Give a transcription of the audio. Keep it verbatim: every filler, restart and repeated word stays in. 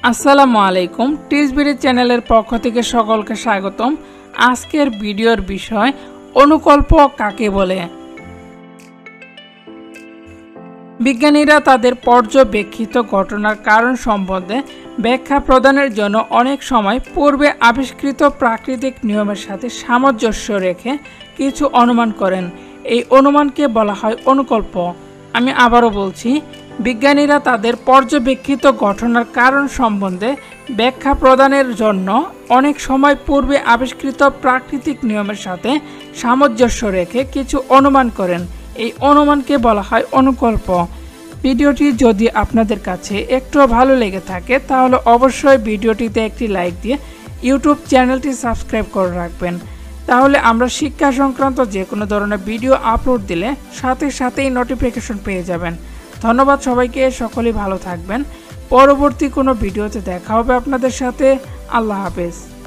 আসসালামু আলাইকুম, টিজবিডি চ্যানেলের পক্ষ থেকে সকলকে স্বাগতম। আজকের ভিডিওর বিষয় অনুকল্প কাকে বলে। বিজ্ঞানীরা তাদের পর্যবেক্ষিত ঘটনার কারণ সম্বন্ধে ব্যাখ্যা প্রদানের জন্য অনেক সময় পূর্বে আবিষ্কৃত প্রাকৃতিক নিয়মের সাথে সামঞ্জস্য রেখে কিছু অনুমান করেন। এই অনুমানকে বলা হয় অনুকল্প। আমি আবারও বলছি, বিজ্ঞানীরা তাদের পর্যবেক্ষিত ঘটনার কারণ সম্বন্ধে ব্যাখ্যা প্রদানের জন্য অনেক সময় পূর্বে আবিষ্কৃত প্রাকৃতিক নিয়মের সাথে সামঞ্জস্য রেখে কিছু অনুমান করেন। এই অনুমানকে বলা হয় অনুকল্প। ভিডিওটি যদি আপনাদের কাছে একটু ভালো লেগে থাকে তাহলে অবশ্যই ভিডিওটিতে একটি লাইক দিয়ে ইউটিউব চ্যানেলটি সাবস্ক্রাইব করে রাখবেন। তাহলে আমরা শিক্ষা সংক্রান্ত যে কোনো ধরনের ভিডিও আপলোড দিলে সাথে সাথেই নোটিফিকেশন পেয়ে যাবেন। ধন্যবাদ সবাইকে, সকলেই ভালো থাকবেন। পরবর্তী কোনো ভিডিওতে দেখা হবে আপনাদের সাথে। আল্লাহ হাফেজ।